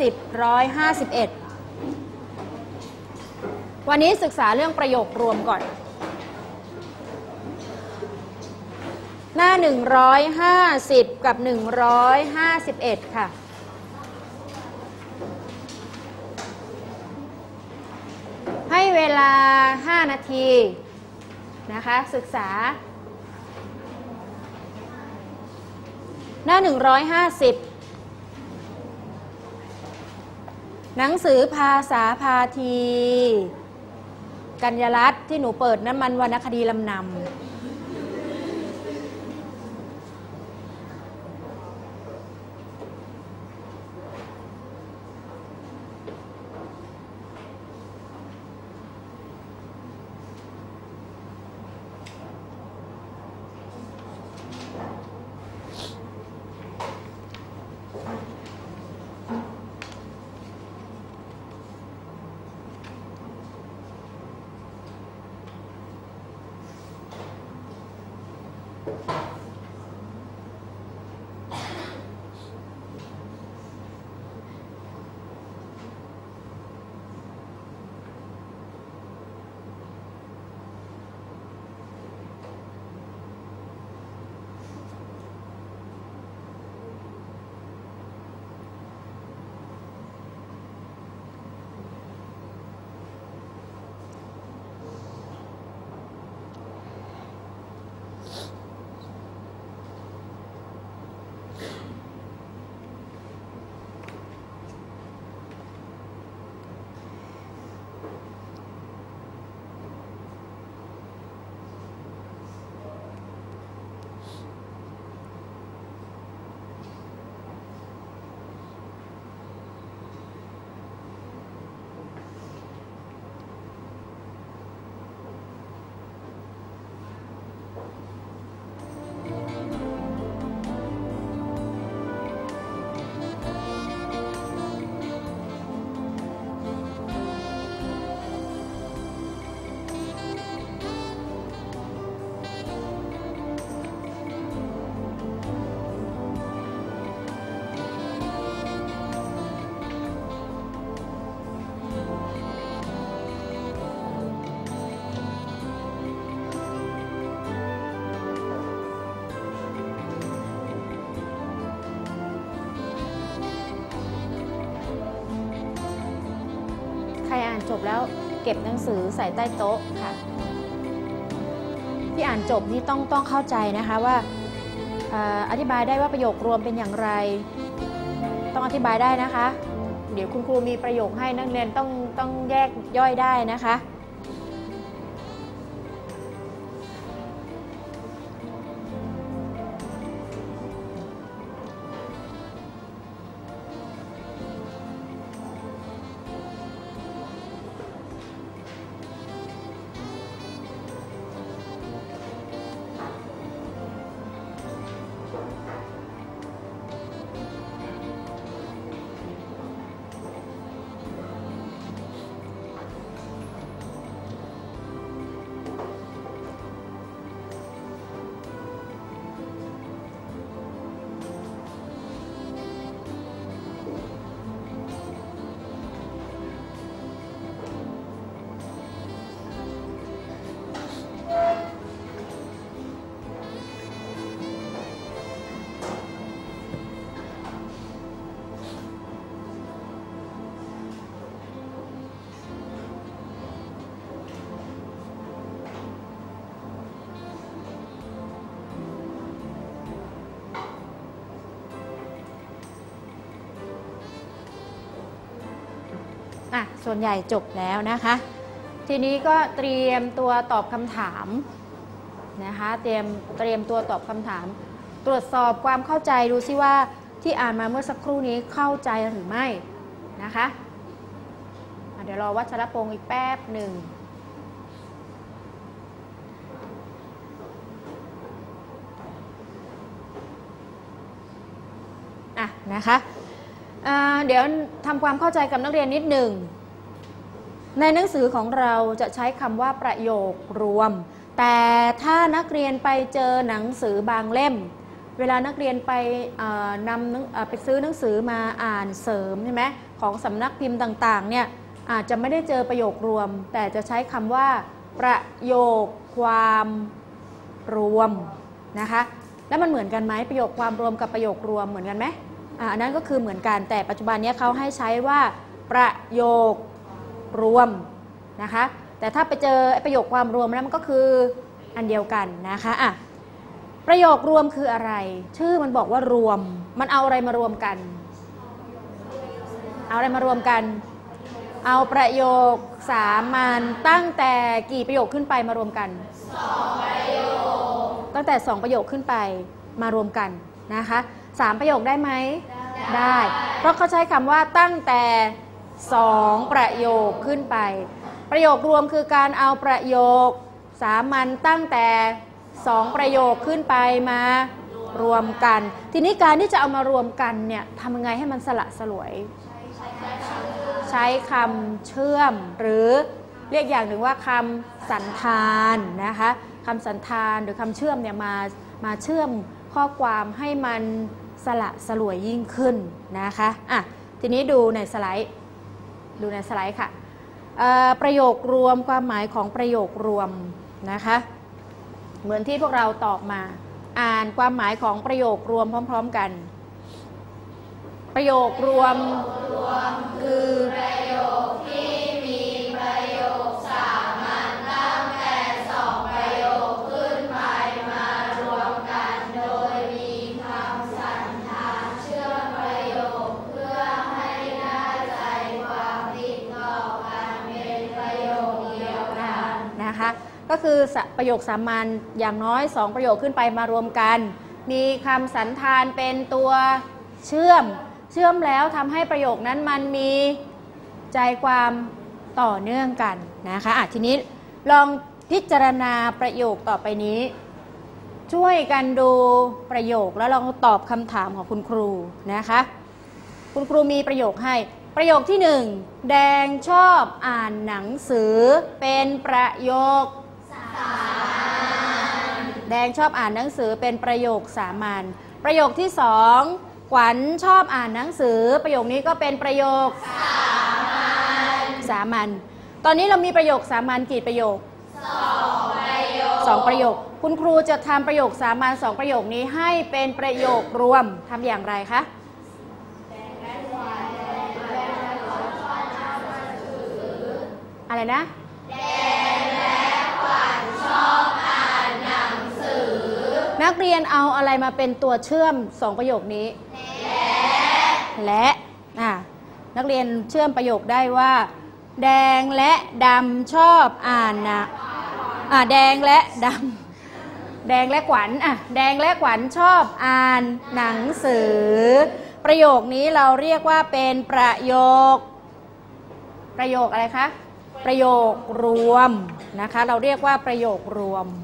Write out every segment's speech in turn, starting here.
151วันนี้ศึกษาเรื่องประโยครวมก่อนหน้า150กับ151ค่ะให้เวลา5นาทีนะคะศึกษาหน้า150หนังสือภาษาพาทีกัญญรัตน์ที่หนูเปิดน้ำมันวรรณคดีลำนำจบแล้วเก็บหนังสือใส่ใต้โต๊ะค่ะที่อ่านจบนี่ต้องเข้าใจนะคะว่าอธิบายได้ว่าประโยครวมเป็นอย่างไรต้องอธิบายได้นะคะเดี๋ยวคุณครูมีประโยคให้นักเรียนต้องแยกย่อยได้นะคะส่วนใหญ่จบแล้วนะคะทีนี้ก็เตรียมตัวตอบคำถามนะคะเตรียมตัวตอบคำถามตรวจสอบความเข้าใจดูซิว่าที่อ่านมาเมื่อสักครู่นี้เข้าใจหรือไม่นะคะเดี๋ยวรอวัชรพงศ์อีกแป๊บหนึ่งนะคะเดี๋ยวทำความเข้าใจกับนักเรียนนิดหนึ่งในหนังสือของเราจะใช้คำว่าประโยครวมแต่ถ้านักเรียนไปเจอหนังสือบางเล่มเวลานักเรียนไปไปซื้อหนังสือมาอ่านเสริมใช่ไหมของสำนักพิมพ์ต่างๆเนี่ยอาจจะไม่ได้เจอประโยครวมแต่จะใช้คำว่าประโยคความรวมนะคะแล้วมันเหมือนกันไหมประโยคความรวมกับประโยครวมเหมือนกันไหมอันนั้นก็คือเหมือนกันแต่ปัจจุบันนี้เขาให้ใช้ว่าประโยครวมนะคะแต่ถ้าไปเจอประโยคความรวมแล้วมันก็คืออันเดียวกันนะคะประโยครวมคืออะไรชื่อมันบอกว่ารวมมันเอาอะไรมารวมกันเอาอะไรมารวมกันเอาประโยคสามัญตั้งแต่กี่ประโยคขึ้นไปมารวมกัน2ประโยคตั้งแต่2ประโยคขึ้นไปมารวมกันนะคะ3ประโยคได้ไหมได้เพราะเขาใช้คำว่าตั้งแต่2ประโยคขึ้นไปประโยครวมคือการเอาประโยคสามัญตั้งแต่2ประโยคขึ้นไปมารวมกันทีนี้การที่จะเอามารวมกันเนี่ยทำยังไงให้มันสละสลวยใช้คำเชื่อมหรือเรียกอย่างหนึ่งว่าคำสันธานนะคะคำสันธานหรือคำเชื่อมเนี่ยมาเชื่อมข้อความให้มันสละสลวยยิ่งขึ้นนะคะทีนี้ดูในสไลด์ค่ะประโยครวมความหมายของประโยครวมนะคะเหมือนที่พวกเราตอบมาอ่านความหมายของประโยครวมพร้อมๆกันประโยครวมคือประโยคที่มีประโยคสามัญตั้งแต่2ประโยคขึ้นไปมารวมกันโดยมีคำสันธานเชื่อมประโยคเพื่อให้ได้ใจความติดต่อกันเป็นประโยคเดียวกันนะคะก็คือประโยคสามัญอย่างน้อย2ประโยคขึ้นไปมารวมกันมีคำสันธานเป็นตัวเชื่อมแล้วทำให้ประโยคนั้นมันมีใจความต่อเนื่องกันนะคะทีนี้ลองพิจารณาประโยคต่อไปนี้ช่วยกันดูประโยคแล้วลองตอบคำถามของคุณครูนะคะคุณครูมีประโยคให้ประโยคที่1แดงชอบอ่านหนังสือเป็นประโยคแดงชอบอ่านหนังสือเป็นประโยคสามัญประโยคที่2ขวัญชอบอ่านหนังสือประโยคนี้ก็เป็นประโยคสามัญตอนนี้เรามีประโยคสามัญกี่ประโยค2ประโยคคุณครูจะทำประโยคสามัญ2ประโยคนี้ให้เป็นประโยครวมทำอย่างไรคะอะไรนะนักเรียนเอาอะไรมาเป็นตัวเชื่อม2ประโยคนี้และนักเรียนเชื่อมประโยคได้ว่าแดงและดำชอบอ่านแดงและดำแดงและขวัญแดงและขวัญชอบอ่านหนังสือประโยคนี้เราเรียกว่าเป็นประโยคอะไรคะประโยครวมนะคะเราเรียกว่าประโยครวม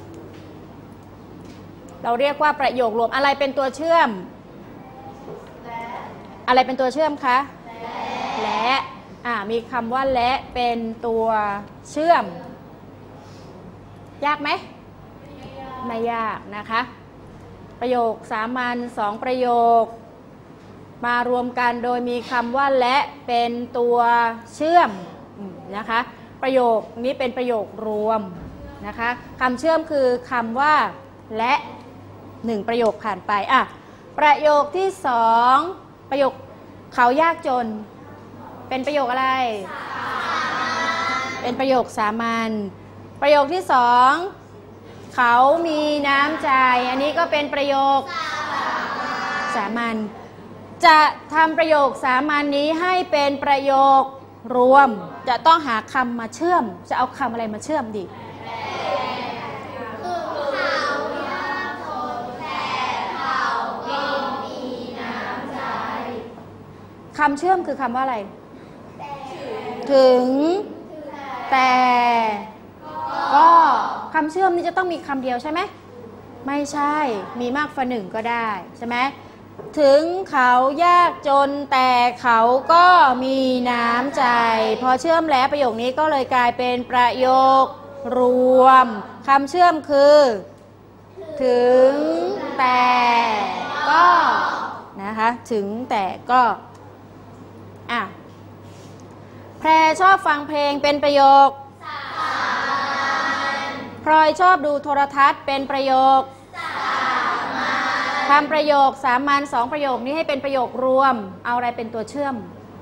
อะไรเป็นตัวเชื่อมอะไรเป็นตัวเชื่อมคะและมีคำว่าและเป็นตัวเชื่อมยากไหมไม่ยากนะคะประโยคสามัญ2ประโยคมารวมกันโดยมีคำว่าและเป็นตัวเชื่อมนะคะประโยคนี้เป็นประโยครวมนะคะคำเชื่อมคือคำว่าและ1ประโยคผ่านไปประโยคที่2ประโยคเขายากจนเป็นประโยคอะไรเป็นประโยคสามัญประโยคที่2เขามีน้ำใจอันนี้ก็เป็นประโยคสามัญจะทำประโยคสามัญนี้ให้เป็นประโยครวมจะต้องหาคำมาเชื่อมจะเอาคำอะไรมาเชื่อมดีคำเชื่อมคือคำว่าอะไรถึงแต่ก็คำเชื่อมนี้จะต้องมีคำเดียวใช่ไหมไม่ใช่มีมากกว่า1ก็ได้ใช่ไหมถึงเขายากจนแต่เขาก็มีน้ำใจพอเชื่อมแล้วประโยคนี้ก็เลยกลายเป็นประโยครวมคำเชื่อมคือถึงแต่ก็นะคะถึงแต่ก็แพรชอบฟังเพลงเป็นประโยคพลอยชอบดูโทรทัศน์เป็นประโยคทำประโยคสามัญ2ประโยคนี้ให้เป็นประโยครวมเอาอะไรเป็นตัวเชื่อม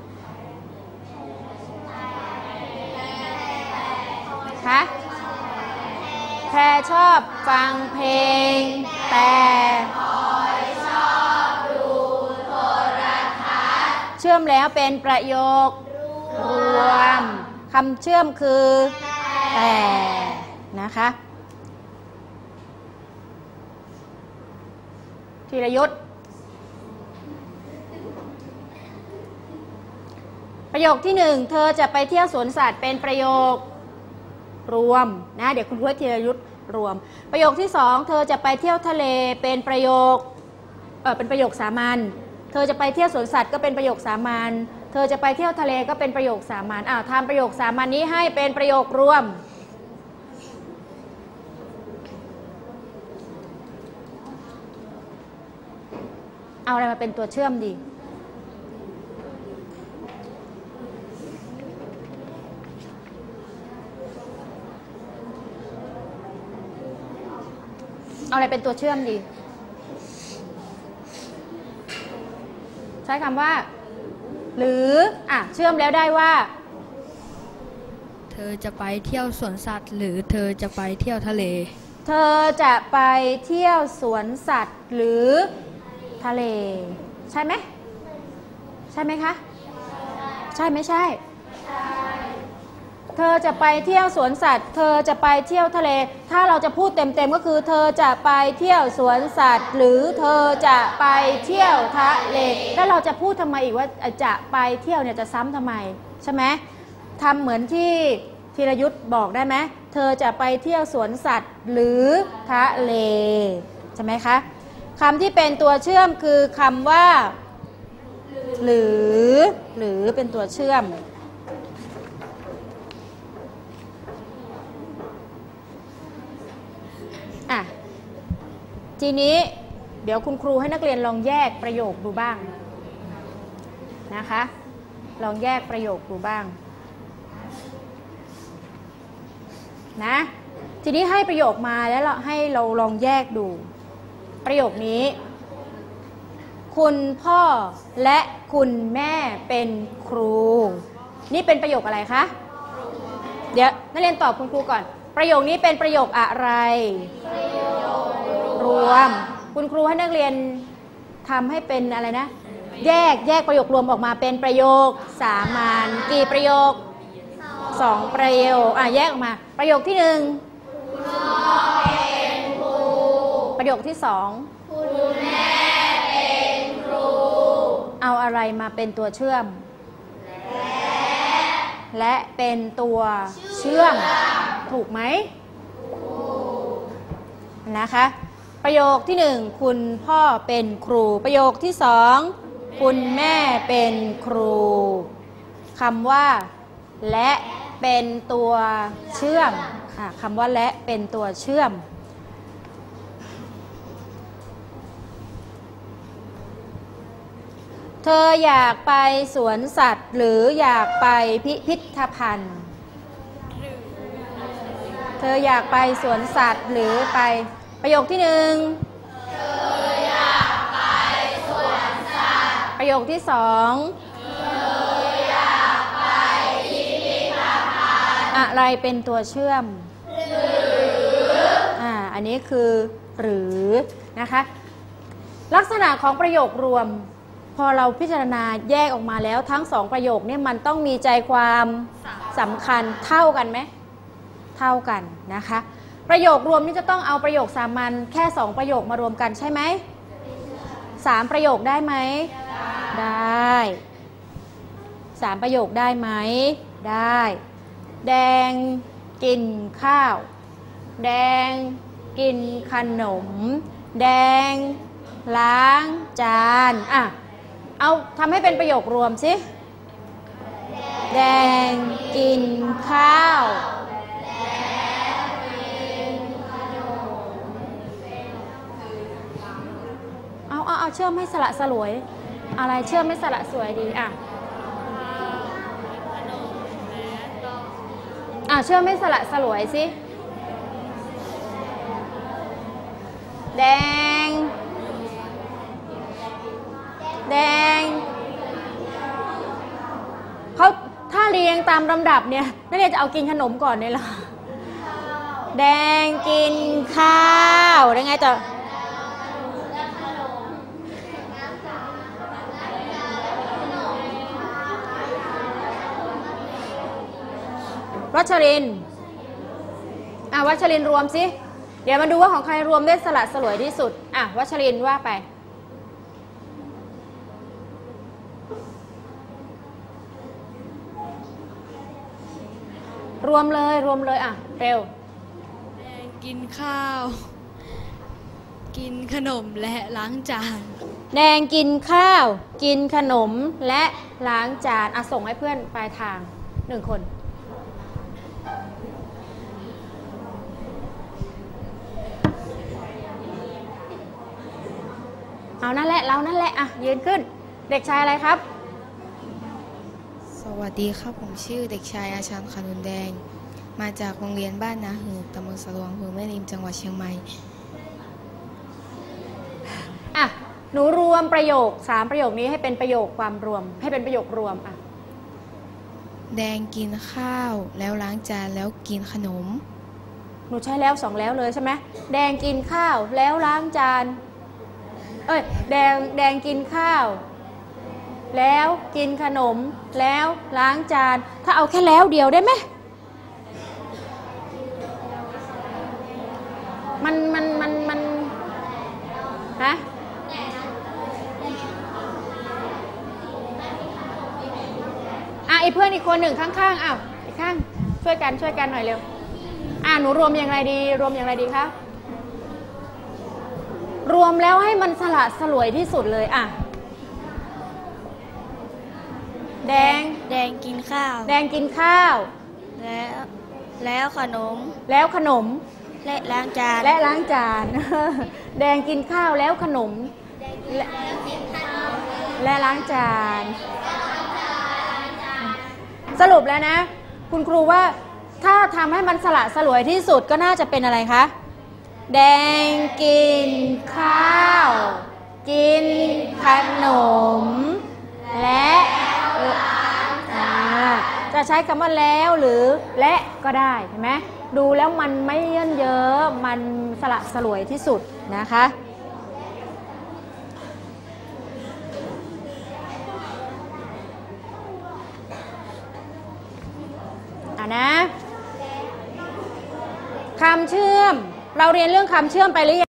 คะแพรชอบฟังเพลงแต่ชอบดูโทรทัศน์เชื่อมแล้วเป็นประโยครวมคำเชื่อมคือแต่นะคะธีรยุทธประโยคที่1เธอจะไปเที่ยวสวนสัตว์เป็นประโยครวมนะเดี๋ยวคุณครูธีรยุทธรวมประโยคที่2เธอจะไปเที่ยวทะเลเป็นประโยคเป็นประโยคสามัญเธอจะไปเที่ยวสวนสัตว์ก็เป็นประโยคสามัญเธอจะไปเที่ยวทะเลก็เป็นประโยคสามัญทำประโยคสามัญนี้ให้เป็นประโยครวมเอาอะไรมาเป็นตัวเชื่อมดีเอาอะไรเป็นตัวเชื่อมดีใช้คำว่าหรือเชื่อมแล้วได้ว่าเธอจะไปเที่ยวสวนสัตว์หรือเธอจะไปเที่ยวทะเลเธอจะไปเที่ยวสวนสัตว์หรือทะเลใช่ไหมใช่ไหมคะใช่ไม่ใช่เธอจะไปเที่ยวสวนสัตว์เธอจะไปเที่ยวทะเลถ้าเราจะพูดเต็มๆก็คือเธอจะไปเที่ยวสวนสัตว์หรือเธอจะไปเที่ยวทะเลแล้วเราจะพูดทำไมอีกว่าจะไปเที่ยวเนี่ยจะซ้ำทำไมใช่ไหมทำเหมือนที่ธีรยุทธบอกได้ไหมเธอจะไปเที่ยวสวนสัตว์หรือทะเลใช่ไหมคะคำที่เป็นตัวเชื่อมคือคำว่าหรือเป็นตัวเชื่อมทีนี้เดี๋ยวคุณครูให้นักเรียนลองแยกประโยคดูบ้างนะคะลองแยกประโยคดูบ้างนะทีนี้ให้ประโยคมาแล้วให้เราลองแยกดูประโยคนี้คุณพ่อและคุณแม่เป็นครูนี่เป็นประโยคอะไรคะเดี๋ยวนักเรียนตอบคุณครูก่อนประโยคนี้เป็นประโยคอะไรรวมคุณครูให้นักเรียนทำให้เป็นอะไรนะแยกประโยครวมออกมาเป็นประโยคสามัญกี่ประโยค2ประโยคแยกออกมาประโยคที่1คุณพ่อเป็นครูประโยคที่2คุณแม่เป็นครูเอาอะไรมาเป็นตัวเชื่อมและเป็นตัวเชื่อมถูกไหมนะคะประโยคที่1คุณพ่อเป็นครูประโยคที่2คุณแม่เป็นครูคำว่าและเป็นตัวเชื่อมคำว่าและเป็นตัวเชื่อมเธออยากไปสวนสัตว์หรืออยากไปพิพิธภัณฑ์เธออยากไปสวนสัตว์หรือไปประโยคที่1เธออยากไปสวนสัตว์ประโยคที่2เธออยากไปพิพิธภัณฑ์อะไรเป็นตัวเชื่อมหรืออันนี้คือหรือนะคะลักษณะของประโยครวมพอเราพิจารณาแยกออกมาแล้วทั้ง2ประโยคนี้มันต้องมีใจความสำคัญเท่ากันไหมเท่ากันนะคะประโยครวมนี่จะต้องเอาประโยคสามัญแค่2ประโยคมารวมกันใช่ไหม3ประโยคได้ไหมได้3ประโยคได้ไหมได้แดงกินข้าวแดงกินขนมแดงล้างจานเอาทำให้เป็นประโยครวมสิแดงกินข้าวเอาเชื่อมให้สละสลวยอะไรเชื่อมให้สละสวยดีเชื่อไม่สละสลวยสิแดงเขาถ้าเรียงตามลำดับเนี่ยนักเรียนจะเอากินขนมก่อนเนี่ยหรอแดงกินข้าวได้ไงต่อวัชรินทร์วัชรินทร์รวมสิเดี๋ยวมาดูว่าของใครรวมได้สละสลวยที่สุดวัชรินทร์ว่าไปรวมเลยเร็วแดงกินข้าวกินขนมและล้างจานแดงกินข้าวกินขนมและล้างจานส่งให้เพื่อนปลายทาง1 คนเอานั่นแหละเรานั่นแหละยืนขึ้นเด็กชายอะไรครับสวัสดีครับผมชื่อเด็กชายอาชันขนุนแดงมาจากโรงเรียนบ้านนาหือตำบลสะลวงอำเภอแม่ริมจังหวัดเชียงใหม่หนูรวมประโยค3ประโยคนี้ให้เป็นประโยคความรวมให้เป็นประโยครวมแดงกินข้าวแล้วล้างจานแล้วกินขนมหนูใช้แล้ว2แล้วเลยใช่ไหมแดงกินข้าวแล้วล้างจานแดงกินข้าวแล้วกินขนมแล้วล้างจานถ้าเอาแค่แล้วเดียวได้ไหมมันฮะอีกเพื่อนอีกคนหนึ่งข้างๆอีกข้างช่วยกันหน่อยเร็วหนูรวมอย่างไรดีคะรวมแล้วให้มันสละสลวยที่สุดเลยแดงกินข้าวแล้วขนมและล้างจานแดงกินข้าวแล้วขนมและล้างจานสรุปแล้วนะคุณครูว่าถ้าทำให้มันสละสลวยที่สุดก็น่าจะเป็นอะไรคะแดงกินข้าวกินขนมและจะใช้คำว่าแล้วหรือและก็ได้เห็นไหมดูแล้วมันไม่เยินเยอะมันสละสลวยที่สุดนะคะนะคำเชื่อมเราเรียนเรื่องคำเชื่อมไปหรือยัง